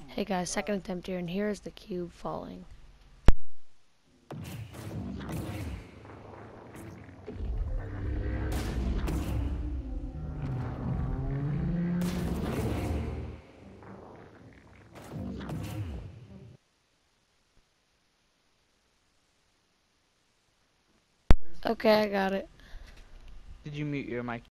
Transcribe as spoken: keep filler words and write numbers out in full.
Hey guys, second attempt here, and here is the cube falling. Okay, I got it. Did you mute your mic?